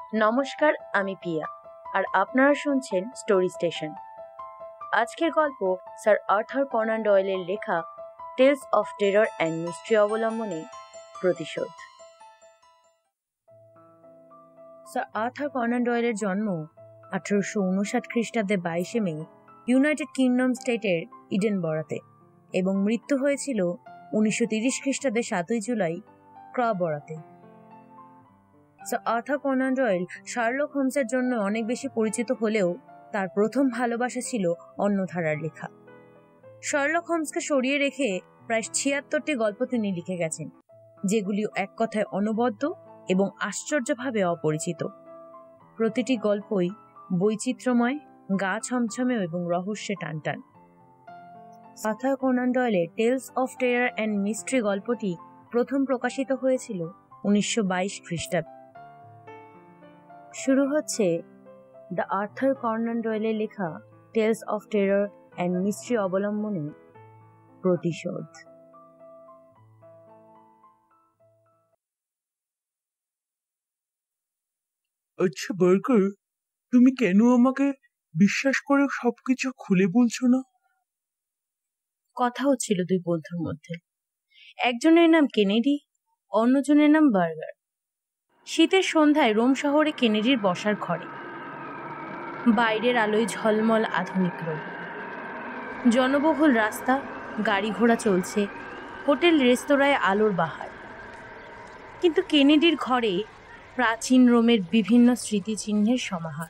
নমস্কার, আমি পিয়া আর আপনারা শুনছেন স্টোরি স্টেশন। আজকের গল্প স্যার আর্থার কনান ডয়েলের লেখা tales of terror and mystery অবলম্বনে প্রতিশোধ। স্যার আর্থার কনান ডয়েলের জন্ম 1859 খ্রিস্টাব্দে 22 মে ইউনাইটেড কিংডম স্টেটের ইডেনবরাতে এবং মৃত্যু হয়েছিল 1930 খ্রিস্টাব্দে 7 জুলাই ক্রাবরাতে। Sir Arthur Conan Doyle Sherlock হোমসের জন্য অনেক বেশি পরিচিত হলেও তার প্রথম ভালোবাসা ছিল অন্য ধারার লেখা। শার্লক হোমসকে সরিয়ে রেখে প্রায় 76টি গল্প তিনি লিখে গেছেন, যেগুলি এক কথায় অনবদ্য এবং আশ্চর্যভাবে অপরিচিত। প্রতিটি গল্পই বৈচিত্র্যময়, গা ছমছমে এবং রহস্যে টানটান। আর্থার কনান ডয়েলের tales of terror and mystery গল্পটি প্রথম প্রকাশিত হয়েছিল 1922 খ্রিস্টাব্দে। শুরু হচ্ছে দ্য আর্থার কনান ডয়েলের লেখা tales of terror and mystery অবলম্বনে প্রতিশোধ। আচ্ছা বার্গার, তুমি কেন আমাকে বিশ্বাস করে সবকিছু খুলে বলছো না? কথা হচ্ছিল দুই বন্ধুর মধ্যে। একজনের নাম কেনেডি, অন্যজনের নাম বার্গার। শীতের সন্ধ্যায় রোম শহরে কেনেডির বসার ঘরে। বাইরের আলোয় ঝলমল আধুনিক রোম, জনবহুল রাস্তা, গাড়ি ঘোড়া চলছে, হোটেল রেস্তোরাঁয় আলোর বাহার। কিন্তু কেনেডির ঘরে প্রাচীন রোমের বিভিন্ন স্মৃতিচিহ্নের সমাহার।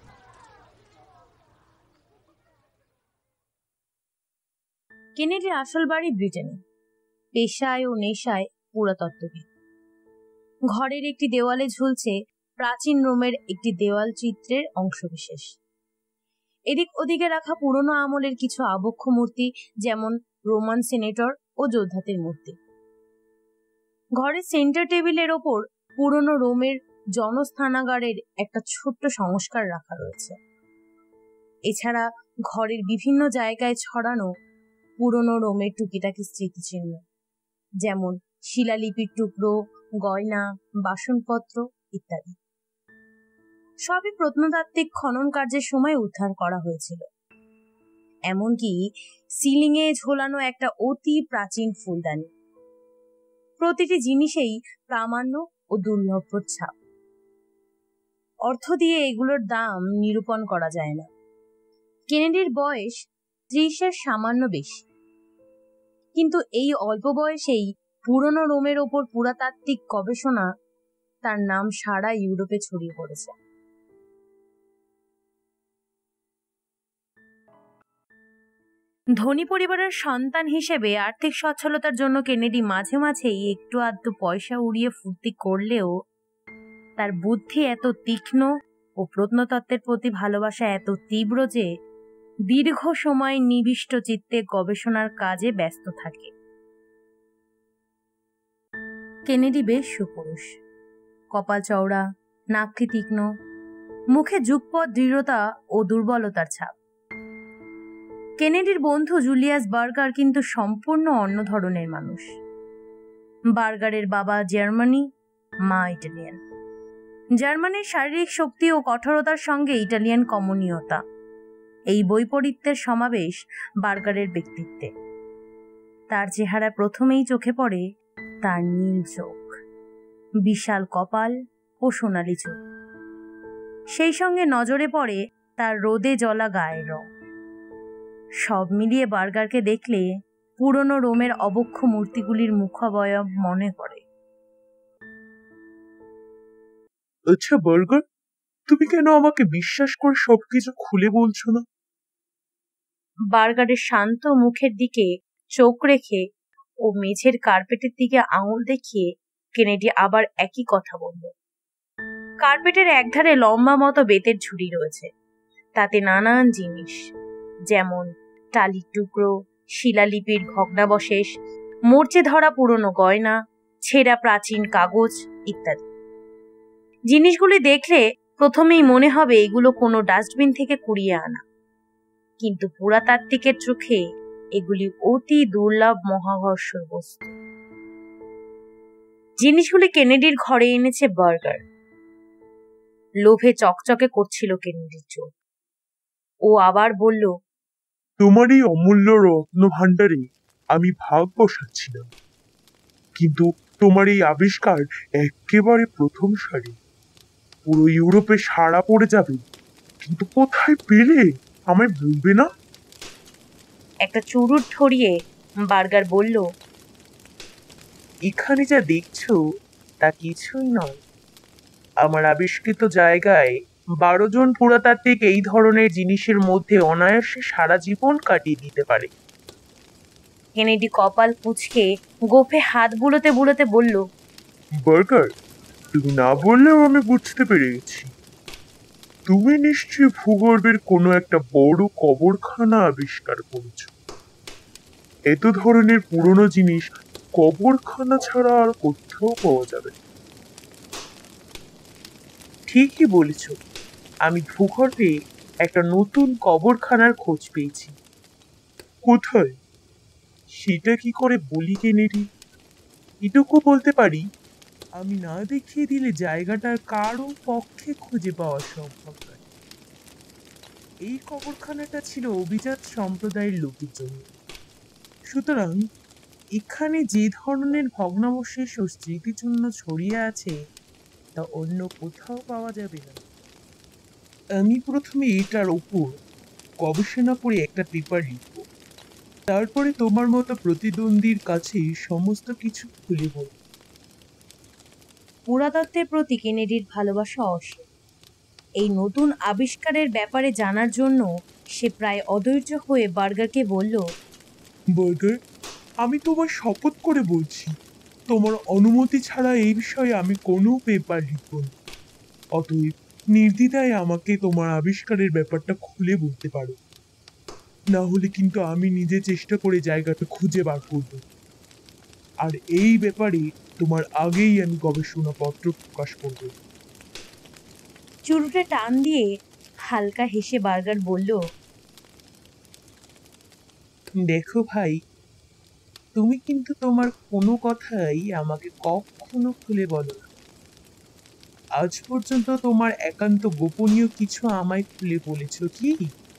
কেনেডির আসল বাড়ি ব্রিটেনে, পেশায় ও নেশায় পুরাতত্ত্ববিদ। ঘরের একটি দেওয়ালে ঝুলছে প্রাচীন রোমের একটি দেওয়াল চিত্রের অংশবিশেষ। এদিক ওদিকে রাখা পুরনো আমলের কিছু আবক্ষ মূর্তি, যেমন রোমান সেনেটর ও যোদ্ধাদের মূর্তি। ঘরের সেন্টার টেবিলের ওপর পুরনো রোমের জনস্থানাগারের একটা ছোট্ট সংস্কার রাখা রয়েছে। এছাড়া ঘরের বিভিন্ন জায়গায় ছড়ানো পুরনো রোমের টুকিটাকি স্মৃতিচিহ্ন, যেমন শিলালিপির টুকরো, গয়না, বাসনপত্র ইত্যাদি। সবই প্রত্নতাত্ত্বিক খনন কার্যের সময় উদ্ধার করা হয়েছিল। এমনকি সিলিং এ ঝোলানো একটা অতি প্রাচীন ফুলদানি। প্রতিটি জিনিসেই প্রামাণ্য ও দুর্লভ ছাপ। অর্থ দিয়ে এগুলোর দাম নিরূপণ করা যায় না। কেনেডির বয়স 30-এর সামান্য বেশি, কিন্তু এই অল্প বয়সেই পুরনো রোমের ওপর পুরাতাত্ত্বিক গবেষণা তার নাম সারা ইউরোপে ছড়িয়ে পড়েছে। ধনী পরিবারের সন্তান হিসেবে আর্থিক সচ্ছলতার জন্য কেনেডি মাঝে মাঝেই একটু আধটু পয়সা উড়িয়ে ফুর্তি করলেও তার বুদ্ধি এত তীক্ষ্ণ ও প্রত্নতত্ত্বের প্রতি ভালোবাসা এত তীব্র যে দীর্ঘ সময় নিবিষ্ট চিত্তে গবেষণার কাজে ব্যস্ত থাকে। কেনেডি বেশ সুপুরুষ, কপাল চওড়া, নাকটি তীক্ষ্ণ, মুখে যুগপৎ দৃঢ়তা ও দুর্বলতার ছাপ। কেনেডির বন্ধু জুলিয়াস বার্গার কিন্তু সম্পূর্ণ অন্য ধরনের মানুষ। বার্গারের বাবা জার্মানি, মা ইটালিয়ান। জার্মানির শারীরিক শক্তি ও কঠোরতার সঙ্গে ইটালিয়ান কমনীয়তা, এই বৈপরীত্যের সমাবেশ বার্গারের ব্যক্তিত্বে। তার চেহারা প্রথমেই চোখে পড়ে তার নীল চোখ, বিশাল কপাল ও সোনালি চোখ। সেই সঙ্গে নজরে পড়ে তার রোদে জ্বলা গায়ের রং। সব মিলিয়ে বার্গারকে দেখলে পুরনো রোমের অবক্ষ মূর্তিগুলির মুখাবয়ব মনে পড়ে। আচ্ছা বার্গার, তুমি কেন আমাকে বিশ্বাস করে সবকিছু খুলে বলছো না? বার্গারের শান্ত মুখের দিকে চোখ রেখে ও মেঝের কার্পেটের দিকে আঙুল দেখিয়ে কেনেডি আবার একই কথা বলল। কার্পেটের একধারে লম্বা মতো বেতের ঝুড়ি রয়েছে, তাতে নানান জিনিস, যেমন টালির টুকরো, শিলালিপির ভগ্নাবশেষ, মরচে ধরা পুরনো গয়না, ছেঁড়া প্রাচীন কাগজ ইত্যাদি। জিনিসগুলি দেখলে প্রথমেই মনে হবে এগুলো কোনো ডাস্টবিন থেকে কুড়িয়ে আনা, কিন্তু পুরাতাত্ত্বিকের চোখে এগুলি অতি দুর্লভ মহাকর্ষণ বস্তু। জিনিসগুলি কেনেডির ঘরে এনেছে বার্গার। লোভে চকচকে করছিল কেনেডির চোখ। ও আবার বলল, তোমার এই অমূল্য রত্ন ভাণ্ডারে আমি ভাগ বসাচ্ছিলাম, কিন্তু তোমার এই আবিষ্কার একেবারে প্রথম সারি, পুরো ইউরোপে সাড়া পড়ে যাবে। কিন্তু কোথায় পেলে আমায় বলবে না? একটা চুরুট ধরিয়ে বার্গার বলল, এখানে যা দেখছো তা কিছুই নয়। আমার আবিষ্কৃত জায়গায় 12 জন পুরাতাত্ত্বিক এই ধরনের জিনিসের মধ্যে অনায়াসে সারা জীবন কাটিয়ে দিতে পারে। কেনেডি কপাল কুঁচকে গোফে হাত বুলোতে বুলোতে বলল, বার্গার, তুমি না বললেও আমি বুঝতে পেরে গেছি। তুমি নিশ্চয়ই ভূগর্ভের কোনো একটা বড় কবরখানা আবিষ্কার করেছো। এত ধরনের পুরনো জিনিস কবরখানা ছাড়া আর কোথাও পাওয়া যাবে না। ঠিকই বলেছ, আমি ভূগর্ভে একটা নতুন কবরখানার খোঁজ পেয়েছি। কোথায়? সেটা কি করে বলি কেনেডি? এটুকু বলতে পারি, আমি না দেখিয়ে দিলে জায়গাটার কারো পক্ষে খুঁজে পাওয়া সম্ভব নয়। এই কবরখানাটা ছিল অভিজাত সম্প্রদায়ের লোকের জন্য। সুতরাং এখানে যে ধরনের ভগ্নাবশেষ ও স্মৃতিচিহ্ন ছড়িয়ে আছে তা অন্য কোথাও পাওয়া যাবে না। আমি প্রথমে এটার ওপর গবেষণা করে একটা পেপার লিখব, তারপরে তোমার মতো প্রতিদ্বন্দ্বীর কাছে সমস্ত কিছু খুলে বলব। পুরাতত্ত্বের প্রতি কেনেডির ভালোবাসা অসীম। এই নতুন আবিষ্কারের ব্যাপারে জানার জন্য সে প্রায় অধৈর্য হয়ে বার্গারকে বলল, বার্গার, আমি তোমার শপথ করে বলছি, তোমার অনুমতি ছাড়া এই বিষয়ে আমি কোনো পেপার লিখব না। অতএব নির্দ্বিধায় আমাকে তোমার আবিষ্কারের ব্যাপারটা খুলে বলতে পারো। না হলে কিন্তু আমি নিজে চেষ্টা করে জায়গাটা খুঁজে বার করব। আর এই ব্যাপারে তোমার আগেই আমি গবেষণাপত্র প্রকাশ করব। চুরুটে টান দিয়ে হালকা হেসে বার্গার বলল, দেখো ভাই, তুমি কিন্তু তোমার কোনো কথাই আমাকে কখনো খুলে বলো না। আজ পর্যন্ত তোমার একান্ত গোপনীয় কিছু আমায় খুলে বলেছ কি?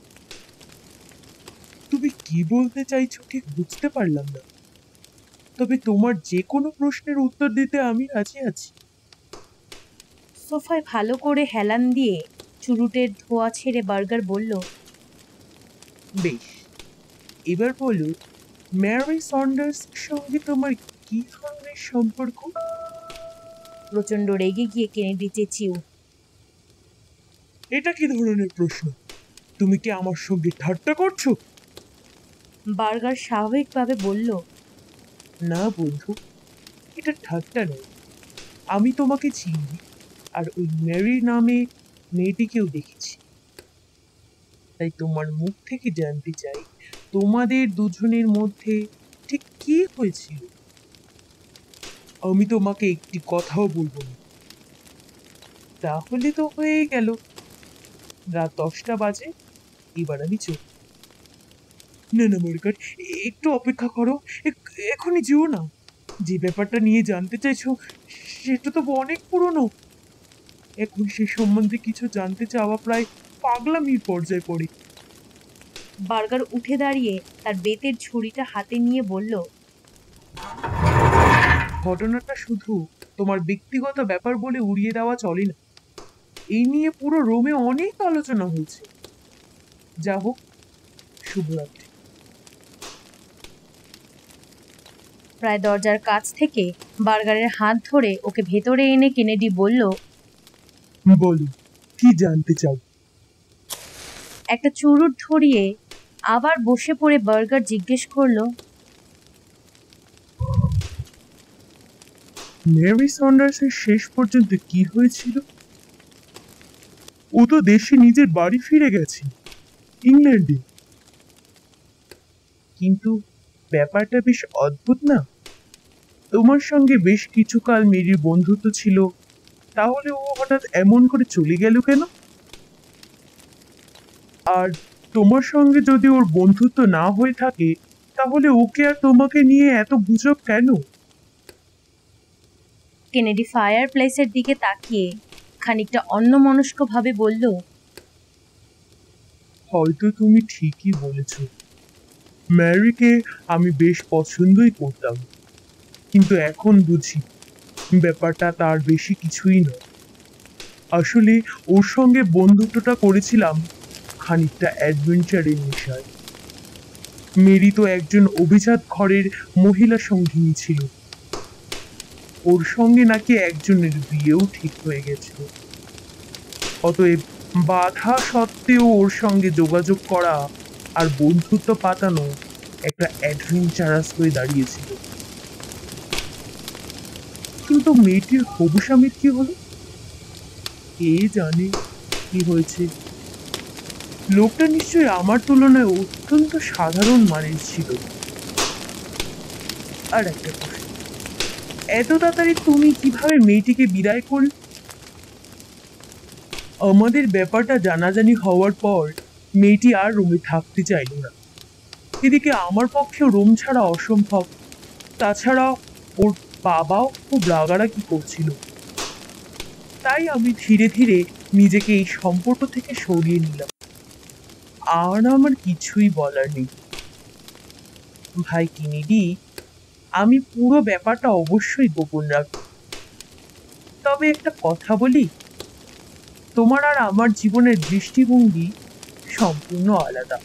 তুমি কি বলতে চাইছো ঠিক বুঝতে পারলাম না, তবে তোমার যে কোনো প্রশ্নের উত্তর দিতে আমি রাজি আছি। সোফায় ভালো করে হেলান দিয়ে চুরুটের ধোয়া ছেড়ে বার্গার বলল, বেশ, এবার বলো, ম্যারি সন্ডার্স সঙ্গে তোমার কি ধরনের সম্পর্ক? প্রচন্ড রেগে গিয়ে কেনেডি চেঁচিয়ে উঠল, এটা কি ধরনের প্রশ্ন? তুমি কি আমার সঙ্গে ঠাট্টা করছো? বার্গার স্বাভাবিকভাবে বলল, না বন্ধু, এটা ঠাট্টা নয়। আমি তোমাকে চিনি, আর ওই ম্যারি নামে মেয়েটিকেও দেখেছি। তাই তোমার মুখ থেকে জানতে চাই, তোমাদের দুজনের মধ্যে ঠিক কি হয়েছিল? আমি তোমাকে একটি কথাও বলবো না। তাহলে তো হয়ে গেল। রাত 10টা বাজে, এবার আমি চলি। না না মরিকাট, একটু অপেক্ষা করো। এখনই যেও না। যে ব্যাপারটা নিয়ে জানতে চাইছো সেটা তো অনেক পুরনো। এখন সে সম্বন্ধে কিছু জানতে চাওয়া প্রায় পাগলামির পর্যায়ে পড়ে। বার্গার উঠে দাঁড়িয়ে তার বেতের ছুরিটা হাতে নিয়ে বলল, ঘটনাটা শুধু তোমার ব্যক্তিগত ব্যাপার বলে উড়িয়ে দেওয়া চলে না। এই নিয়ে পুরো রোমে অনেক আলোচনা হয়েছে। যা হোক, শুভরাত্রি। প্রায় দরজার কাছ থেকে বার্গারের হাত ধরে ওকে ভেতরে এনে কেনেডি বলল, বলো, কি জানতে চাও? একটা চুরুট ধরিয়ে আবার বসে পড়ে বার্গার জিজ্ঞেস করলো, মেরি সন্ডার্সের শেষ পর্যন্ত কি হয়েছিল? ও তো দেশে নিজের বাড়ি ফিরে গেছে, ইংল্যান্ডে। কিন্তু ব্যাপারটা বেশ অদ্ভুত না? তোমার সঙ্গে বেশ কিছুকাল মেরির বন্ধুত্ব ছিল, তাহলে ও হঠাৎ এমন করে চলে গেল কেন? আর তোমার সঙ্গে যদি ওর বন্ধুত্ব না হয়ে থাকে, তাহলে ওকে আর তোমাকে নিয়ে এত গুজব কেন? কেনেডি ফায়ার প্লেসের দিকে তাকিয়ে খানিকটা অন্যমনস্ক ভাবে বলল, হয়তো তুমি ঠিকই বলেছ, ম্যারিকে আমি বেশ পছন্দই করতাম, কিন্তু এখন বুঝি ব্যাপারটা তার বেশি কিছুই নয়। আসলে ওর সঙ্গে বন্ধুত্বটা করেছিলাম খানিকটা অ্যাডভেঞ্চারের নেশায়। মেরি তো একজন অভিজাত ঘরের মহিলা সঙ্গিনী ছিল, ওর সঙ্গে নাকি একজনের বিয়েও ঠিক হয়ে গেছিল। অতএব বাধা সত্ত্বেও ওর সঙ্গে যোগাযোগ করা আর বন্ধুত্ব পাতানো একটা অ্যাডভেঞ্চারাস হয়ে দাঁড়িয়েছিল। কিন্তু মেয়েটির হবু স্বামীর কি হলো? কে জানে কি হয়েছে। লোকটা নিশ্চয়ই আমার তুলনায় অত্যন্ত সাধারণ মানের ছিল। আর একটা প্রশ্ন, এত তাড়াতাড়ি তুমি কিভাবে মেয়েটিকে বিদায় করলে? আমাদের ব্যাপারটা জানাজানি হওয়ার পর মেয়েটি আর রুমে থাকতে চাইল না। এদিকে আমার পক্ষে রুম ছাড়া অসম্ভব। তাছাড়া ওর বাবাও খুব রাগারাগি করছিল। তাই আমি ধীরে ধীরে নিজেকে এই সম্পর্ক থেকে সরিয়ে নিলাম। আর আমার কিছুই বলার নেই। ভাই কিনেডি, আমি পুরো ব্যাপারটা অবশ্যই গোপন রাখব। তবে একটা কথা বলি, তোমার আর আমার জীবনের দৃষ্টিভঙ্গি সম্পূর্ণ আলাদা।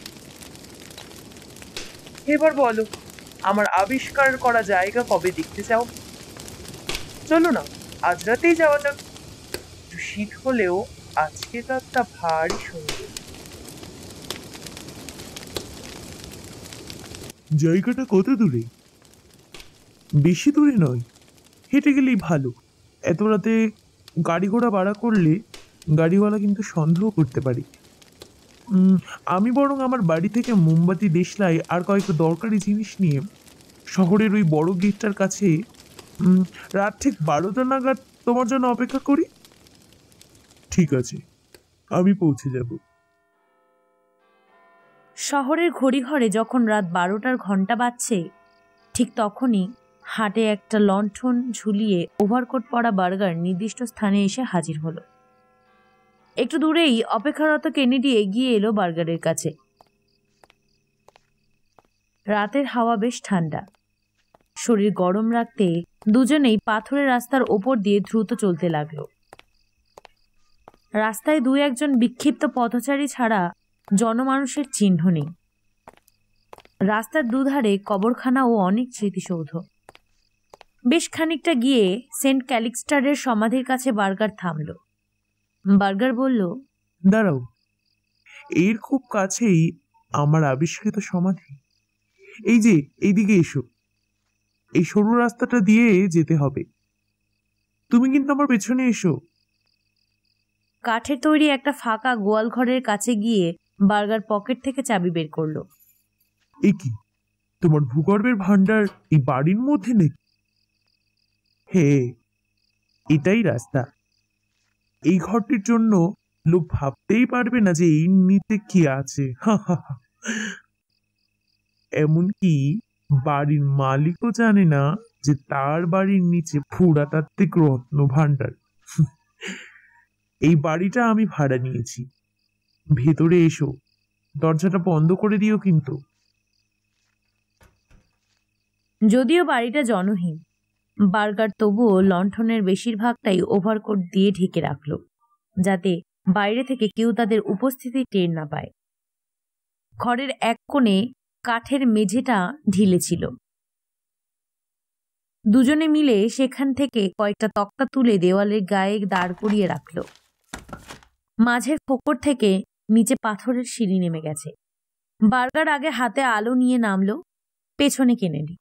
এবার বলো, আমার আবিষ্কার করা জায়গা কবে দেখতে চাও? চলো না, আজ রাতেই যাওয়া যাক। একটু শীত হলেও আজকে রাতটা ভারী সুন্দর। জায়গাটা কত দূরে? বেশি দূরে নয়, হেঁটে গেলেই ভালো। এত রাতে গাড়ি ঘোড়া ভাড়া করলে গাড়িওয়ালা কিন্তু সন্দেহ করতে পারে। আমি বরং আমার বাড়ি থেকে মোমবাতি, দেশলাই আর কয়েকটা দরকারি জিনিস নিয়ে শহরের ওই বড় গেটটার কাছে রাত ঠিক 12টা নাগাদ তোমার জন্য অপেক্ষা করি। ঠিক আছে, আমি পৌঁছে যাব। শহরের ঘড়িঘরে যখন রাত 12টার ঘন্টা বাজছে, ঠিক তখনই হাটে একটা লণ্ঠন ঝুলিয়ে ওভারকোট পরা বার্গার নির্দিষ্ট স্থানে এসে হাজির হলো। একটু দূরেই অপেক্ষারত কেনেডি এগিয়ে এলো বার্গারের কাছে। রাতের হাওয়া বেশ ঠান্ডা। শরীর গরম রাখতে দুজনেই পাথরের রাস্তার ওপর দিয়ে দ্রুত চলতে লাগলো। রাস্তায় দুই একজন বিক্ষিপ্ত পথচারী ছাড়া জনমানুষের চিহ্ন নেই। রাস্তার দুধারে কবরখানা ও অনেক স্মৃতিসৌধ। বেশ খানিকটা গিয়ে সেন্ট ক্যালিক্সটারের সমাধির কাছে বার্গার থামল। বার্গার বলল, দাঁড়াও, এর খুব কাছেই আমার আবিষ্কৃত সমাধি। এই যে, এইদিকে এসো। এই সরু রাস্তাটা দিয়ে যেতে হবে। তুমি কিন্তু আমার পেছনে এসো। কাঠের তৈরি একটা ফাঁকা গোয়াল ঘরের কাছে গিয়ে বার্গার পকেট থেকে চাবি বের করলো। এ কি, তোমার ভূগর্ভের ভান্ডার এই বাড়ির মধ্যে নেই? হে, এটাই রাস্তা। এই ঘরটির জন্য লোক ভাবতেই পারবে না যে এই নিচে কি আছে। এমনকি বাড়ির মালিকও জানে না যে তার বাড়ির নিচে পুরাতাত্ত্বিক রত্ন ভান্ডার। এই বাড়িটা আমি ভাড়া নিয়েছি। ভেতরে এসো, দরজাটা বন্ধ করে দিও কিন্তু। যদিও বাড়িটা জনহীন, বার্গার তবুও লণ্ঠনের বেশিরভাগটাই ওভারকোট দিয়ে ঢেকে রাখলো, যাতে বাইরে থেকে কেউ তাদের উপস্থিতি টের না পায়। ঘরের এক কোণে কাঠের মেঝেটা ঢিলে ছিল। দুজনে মিলে সেখান থেকে কয়েকটা তক্তা তুলে দেওয়ালের গায়ে দাঁড় করিয়ে রাখল। মাঝের ফোকর থেকে নিচে পাথরের সিঁড়ি নেমে গেছে। বার্গার আগে হাতে আলো নিয়ে নামলো, পেছনে কেনেডি।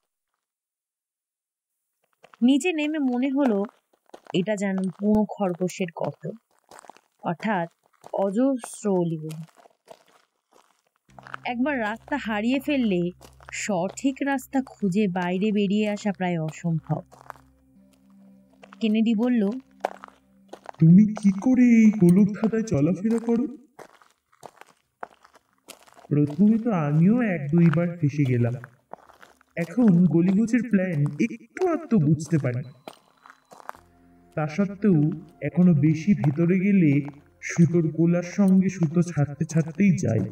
নিচে নেমে মনে হলো এটা যেন বুনো খরগোশের গর্ত, অর্থাৎ অজস্র অলিগলি। একবার রাস্তা হারিয়ে ফেললে সঠিক রাস্তা খুঁজে বাইরে বেরিয়ে আসা প্রায় অসম্ভব। কেনেডি বলল, তুমি কি করে এই গোলক ধাঁধায় চলাফেরা করো? প্রথমে তো আমিও 1-2 বার ফেসে গেলাম। এখন গলিগুচের প্ল্যান একটু আধটু বুঝতে পারি। তা সত্ত্বেও এখনো বেশি ভেতরে গেলে সুতোর গোলার সঙ্গে সুতো ছাড়তে ছাড়তেই যায়।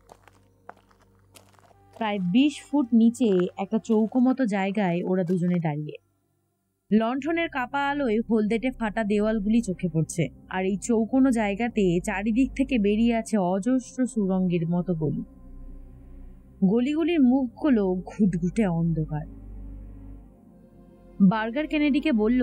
প্রায় 20 ফুট নিচে একটা চৌকো মতো জায়গায় ওরা দুজনে দাঁড়িয়ে। লণ্ঠনের কাপা আলোয় হলদেটে ফাটা দেওয়ালগুলি চোখে পড়ছে, আর এই চৌকোনো জায়গাতে চারিদিক থেকে বেরিয়ে আছে অজস্র সুরঙ্গের মতো গলি। গলিগুলির মুখগুলো ঘুটঘুটে অন্ধকার। বার্গার কেনেডিকে বলল,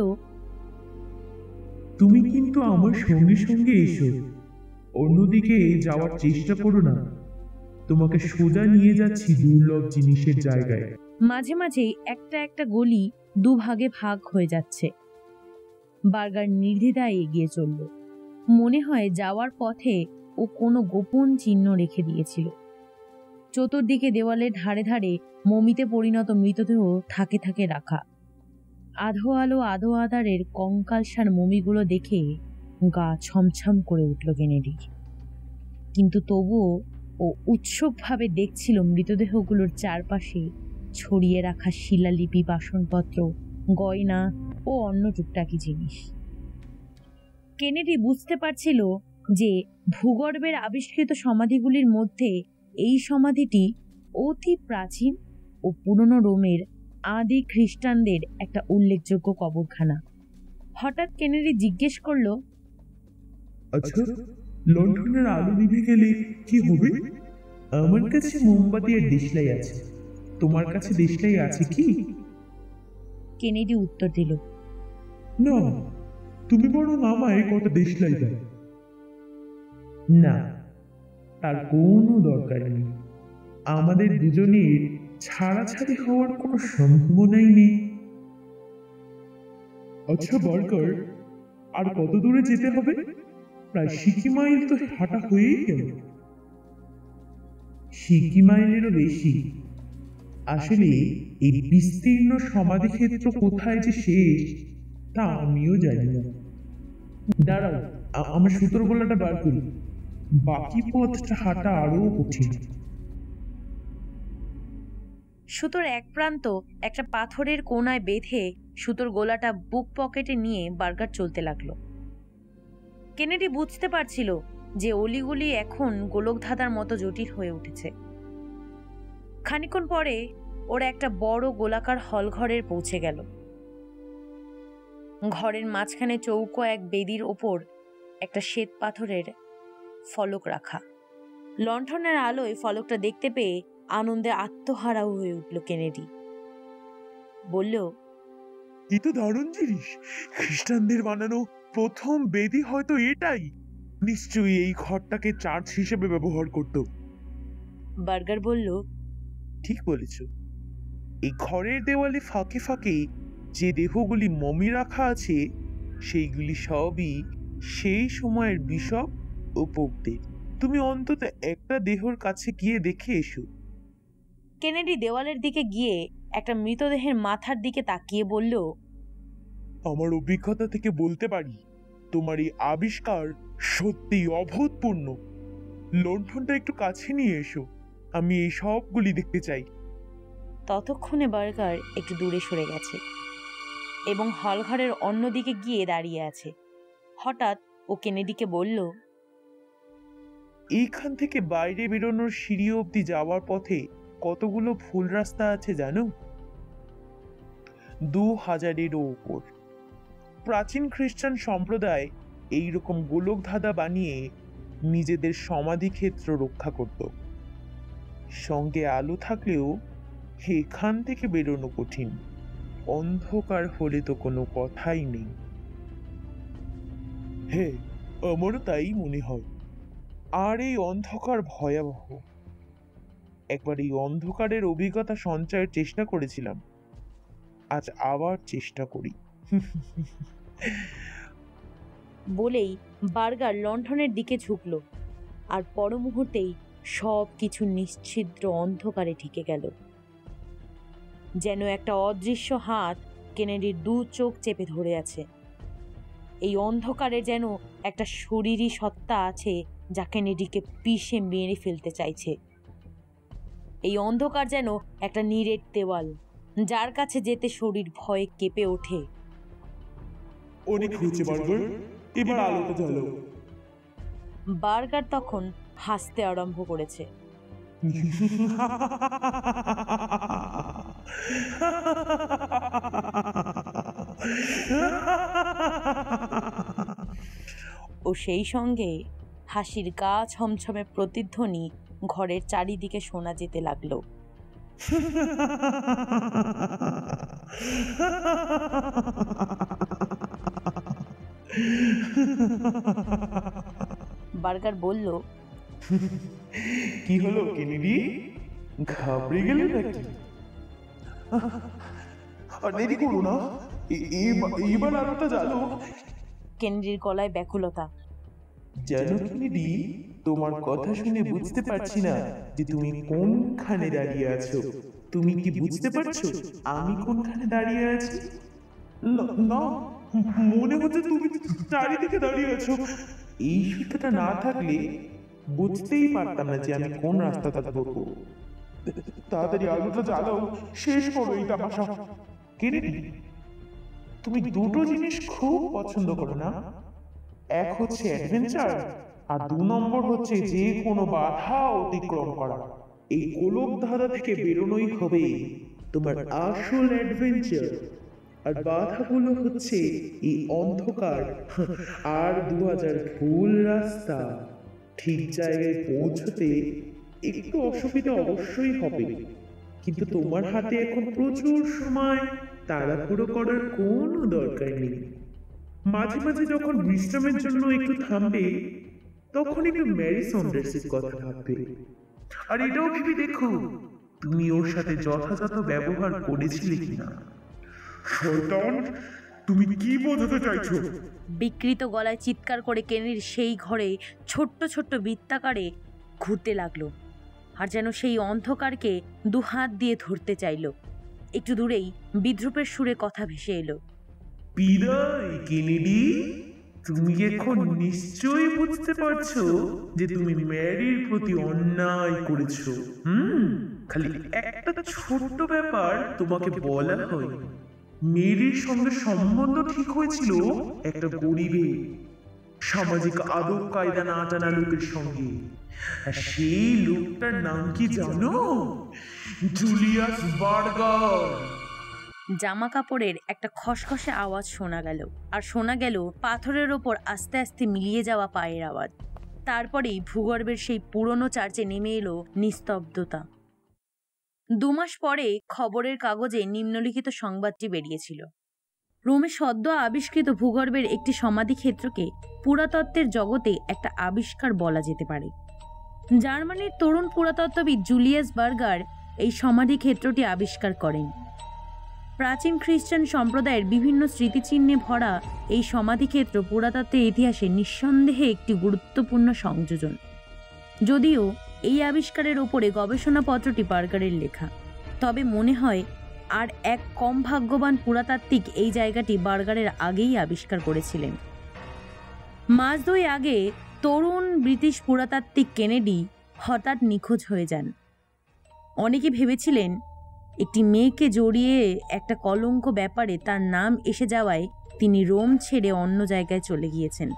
তুমি কিন্তু আমার সঙ্গে সঙ্গে এসো, অন্যদিকে যাওয়ার চেষ্টা করো না, তোমাকে সোজা নিয়ে যাচ্ছি দুর্লভ জিনিসের জায়গায়। মাঝে মাঝে একটা একটা গলি দুভাগে ভাগ হয়ে যাচ্ছে। বার্গার নির্দ্বিধায় এগিয়ে চলল। মনে হয় যাওয়ার পথে ও কোনো গোপন চিহ্ন রেখে দিয়েছিল। চতুর্দিকে দেওয়ালের ধারে ধারে মমিতে পরিণত মৃতদেহ থাকে থাকে রাখা। আধো আলো আধো আধারের কঙ্কালসার মমিগুলো দেখে গা ছমছম করে উঠল কেনেডির। কিন্তু তবুও ও উৎসুকভাবে দেখছিল মৃতদেহগুলোর চারপাশে ছড়িয়ে রাখা শিলালিপি, বাসনপত্র, গয়না ও অন্য টুকটাকি জিনিস। কেনেডি বুঝতে পারছিল যে ভূগর্ভের আবিষ্কৃত সমাধিগুলির মধ্যে এই সমাধিটি অতি প্রাচীন ও পুরনো রোমের আদি খ্রিস্টানদের একটা উল্লেখযোগ্য কবরখানা। হঠাৎ কেনেডি জিজ্ঞেস করল, আচ্ছা, লণ্ঠনের আলো নিভে গেলে কি হবে? আমার কাছে মোমবাতি আর দেশলাই আছে, তোমার কাছে দেশলাই আছে কি? কেনেডি উত্তর দিল, না, তুমি বরং আমায় কটা দেশলাই দাও। না, তার কোনো দরকার নেই, আমাদের দুজনের ছাড়াছাড়ি হওয়ার কোনো সম্ভাবনাই নেই। আচ্ছা বার্গার, আর কত দূরে যেতে হবে? প্রায় সিকি মাইল তো হাঁটা হয়েই গেল। সিকি মাইলেরও বেশি। আসলে এই বিস্তীর্ণ সমাধি ক্ষেত্র কোথায় যে শেষ তা আমিও জানি না। দাঁড়াও, আমার সুতোর গোলাটা বার করি, বাকি পথটা হাঁটা আরো কঠিন। সুতোর এক প্রান্ত একটা পাথরের কোণায় বেঁধে সুতোর গোলাটা বুক পকেটে নিয়ে বার্গার চলতে লাগলো। কেনেডি বুঝতে পারছিল যে অলিগুলি এখন গোলকধাঁধার মতো জটিল হয়ে উঠেছে। খানিকক্ষণ পরে ওরা একটা বড় গোলাকার হলঘরের পৌঁছে গেল। ঘরের মাঝখানে চৌকো এক বেদির ওপর একটা শ্বেত পাথরের ফলক রাখা। লণ্ঠনের আলোয় ফলকটা দেখতে পেয়ে আনন্দে আত্মহারা হয়ে উঠল কেনেডি। বলল, এ তো দারুণ জিনিস, খ্রিস্টানদের বানানো প্রথম বেদি হয়তো এটাই। নিশ্চয়ই এই ঘরটাকে চার্চ হিসেবে ব্যবহার করত। বার্গার বলল, ঠিক বলেছ, এই ঘরের দেওয়ালে ফাঁকে ফাঁকে যে দেহগুলি মমি রাখা আছে সেইগুলি সবই সেই সময়ের বিশপ ও পোপদের। তুমি অন্তত একটা দেহর কাছে গিয়ে দেখে এসো। কেনেডি দেওয়ালের দিকে গিয়ে একটা মৃতদেহের মাথার দিকে তাকিয়ে বলল, আমার অভিজ্ঞতা থেকে বলতে পারি তোমার এই আবিষ্কার সত্যি অভূতপূর্ণ। লণ্ঠনটা একটু কাছে নিয়ে এসো, আমি এই সবগুলি দেখতে চাই। ততক্ষণে বার্গার একটু দূরে সরে গেছে এবং হলঘরের অন্যদিকে গিয়ে দাঁড়িয়ে আছে। হঠাৎ ও কেনেডিকে বলল, এইখান থেকে বাইরে বেরোনোর সিঁড়ি অবধি যাওয়ার পথে কতগুলো ফুল রাস্তা আছে জানো? 2000-এরও উপর। প্রাচীন খ্রিস্টান সম্প্রদায় এইরকম গোলকধাঁধা বানিয়ে নিজেদের সমাধি ক্ষেত্র রক্ষা করত। সঙ্গে আলো থাকলেও এখান থেকে বেরোনো কঠিন, অন্ধকার হলে তো কোনো কথাই নেই। হ্যাঁ, আমারও তাই মনে হয়। আর এই অন্ধকার ভয়াবহ। একবার এই অন্ধকারের অভিজ্ঞতা সঞ্চয়ের চেষ্টা করেছিলাম, আজ আবার চেষ্টা করি। বলেই বার্গার লণ্ঠনের দিকে ঝুঁকল, আর পর মুহূর্তেই সব কিছু নিশ্ছিদ্র অন্ধকারে ঢেকে গেল। যেন একটা অদৃশ্য হাত কেনেডির দু চোখ চেপে ধরে আছে। এই অন্ধকারে যেন একটা শরীরী সত্তা আছে যা কেনেডিকে পিষে মেরে ফেলতে চাইছে। এই অন্ধকার যেন একটা নিরেট দেওয়াল, যার কাছে যেতে শরীর ভয়ে কেঁপে ওঠে। অনেক হয়েছে বার্গার, এবার আলোটা জ্বালো। বার্গার তখন হাসতে আরম্ভ করেছে। ও সেই সঙ্গে হাসির গা ছমছমে প্রতিধ্বনি ঘরের চারিদিকে শোনা যেতে লাগলো। বার্গার বলল, কি হলো কেনেডি, ঘাবড়ে গেলে নাকি? আর দেরি করো না, এবার আলোটা জ্বালো। কেনেডির গলায় ব্যাকুলতা। জানো কেনেডি, তোমার কথা শুনে বুঝতে পারছি না যে তুমি কোনখানে দাঁড়িয়ে আছো। তুমি কি বুঝতে পারছো আমি কোনখানে দাঁড়িয়ে আছি? না, মনে হচ্ছে তুমি চারিদিকে দাঁড়িয়ে আছো। এই সূত্রটা না থাকলে বুঝতেই পারতাম না যে আমি কোন রাস্তাটা ধরবো। তাড়াতাড়ি আলোটা জ্বালাও, শেষ করো এই তামাশা। কেনেডি, তুমি দুটো জিনিস খুব পছন্দ করো না? এক হচ্ছে অ্যাডভেঞ্চার, আর 2 নম্বর হচ্ছে যে কোনো বাধা অতিক্রম করা। এই গোলক ধাঁধা থেকে বেরোনোই হবে তোমার আসল অ্যাডভেঞ্চার। আর বাধাগুলো হচ্ছে এই অন্ধকার আর 2000 ভুল রাস্তা। ঠিক জায়গায় পৌঁছতে একটু অসুবিধা অবশ্যই হবে, কিন্তু তোমার হাতে এখন প্রচুর সময়, তাড়াহুড়ো করার কোনো দরকার নেই। মাঝে মাঝে যখন বিশ্রামের জন্য একটু থামবে, তখন একটু ম্যারি সন্ডার্সের কথা ভাববে। আর এটাও ভেবে দেখো তুমি ওর সাথে যথাযথ ব্যবহার করেছিলে কিনা। শয়তান, তুমি কি বোঝাতে চাইছো? বিকৃত গলায় চিৎকার করে কেনেডির সেই ঘরে ছোট্ট ছোট্ট বৃত্তাকারে ঘুরতে লাগলো, আর যেন সেই অন্ধকারকে 2 হাত দিয়ে ধরতে চাইল। একটু দূরেই বিদ্রুপের সুরে কথা ভেসে এলো, বিদায় কেনেডি, তুমি এখন নিশ্চয়ই বুঝতে পারছো যে তুমি ম্যারির প্রতি অন্যায় করেছো। খালি একটা ছোট্ট ব্যাপার তোমাকে বলা হয়, মেরির সঙ্গে সম্বন্ধ ঠিক হয়েছিল একটা গরিবের, সামাজিক আদব কায়দা না জানা লোকের সঙ্গে। আর সেই লোকটার নাম কি জানো? Julius Berger. জামা কাপড়ের একটা খসখসে আওয়াজ শোনা গেল, আর শোনা গেল পাথরের ওপর আস্তে আস্তে মিলিয়ে যাওয়া পায়ের আওয়াজ। তারপরেই ভূগর্ভের সেই পুরনো চার্চে নেমে এলো নিস্তব্ধতা। 2 মাস পরে খবরের কাগজে নিম্নলিখিত সংবাদটি বেরিয়েছিল। রোমে সদ্য আবিষ্কৃত ভূগর্ভের একটি সমাধিক্ষেত্রকে পুরাতত্ত্বের জগতে একটা আবিষ্কার বলা যেতে পারে। জার্মানির তরুণ পুরাতত্ত্ববিদ জুলিয়াস বার্গার এই সমাধিক্ষেত্রটি আবিষ্কার করেন। প্রাচীন খ্রিস্টান সম্প্রদায়ের বিভিন্ন স্মৃতিচিহ্নে ভরা এই সমাধিক্ষেত্র পুরাতত্ত্বের ইতিহাসে নিঃসন্দেহে একটি গুরুত্বপূর্ণ সংযোজন। যদিও এই আবিষ্কারের ওপরে গবেষণাপত্রটি বার্গারের লেখা, তবে মনে হয় আর এক কম ভাগ্যবান পুরাতাত্ত্বিক এই জায়গাটি বার্গারের আগেই আবিষ্কার করেছিলেন। মাস 2 আগে তরুণ ব্রিটিশ পুরাতাত্ত্বিক কেনেডি হঠাৎ নিখোঁজ হয়ে যান। অনেকে ভেবেছিলেন একটি মেয়েকে জড়িয়ে একটা কলঙ্ক ব্যাপারে তার নাম এসে যাওয়ায় তিনি রোম ছেড়ে অন্য জায়গায় চলে গিয়েছেন।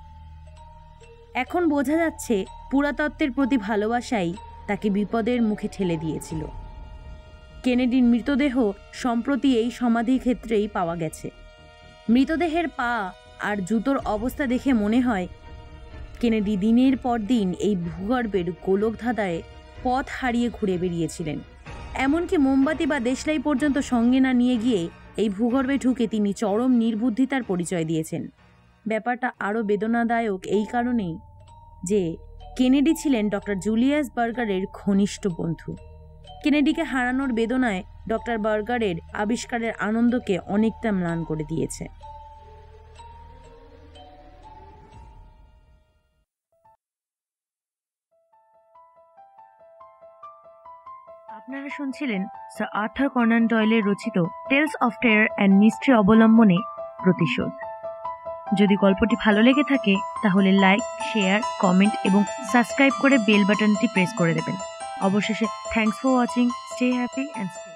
এখন বোঝা যাচ্ছে পুরাতত্ত্বের প্রতি ভালোবাসাই তাকে বিপদের মুখে ঠেলে দিয়েছিল। কেনেডির মৃতদেহ সম্প্রতি এই সমাধিক্ষেত্রেই পাওয়া গেছে। মৃতদেহের পা আর জুতোর অবস্থা দেখে মনে হয় কেনেডি দিনের পর দিন এই ভূগর্ভের গোলকধাঁধায় পথ হারিয়ে ঘুরে বেরিয়েছিলেন। এমনকি মোমবাতি বা দেশলাই পর্যন্ত সঙ্গে না নিয়ে গিয়ে এই ভূগর্ভে ঢুকে তিনি চরম নির্বুদ্ধিতার পরিচয় দিয়েছেন। ব্যাপারটা আরও বেদনাদায়ক এই কারণেই যে কেনেডি ছিলেন ডক্টর জুলিয়াস বার্গারের ঘনিষ্ঠ বন্ধু। কেনেডিকে হারানোর বেদনায় ডক্টর বার্গারের আবিষ্কারের আনন্দকে অনেকটা ম্লান করে দিয়েছে। আপনারা শুনছিলেন স্যার আর্থার কনান ডয়েলের রচিত tales of terror and mystery অবলম্বনে প্রতিশোধ। যদি গল্পটি ভালো লেগে থাকে তাহলে লাইক, শেয়ার, কমেন্ট এবং সাবস্ক্রাইব করে বেল বাটনটি প্রেস করে দেবেন। অবশেষে thanks for watching, stay happy and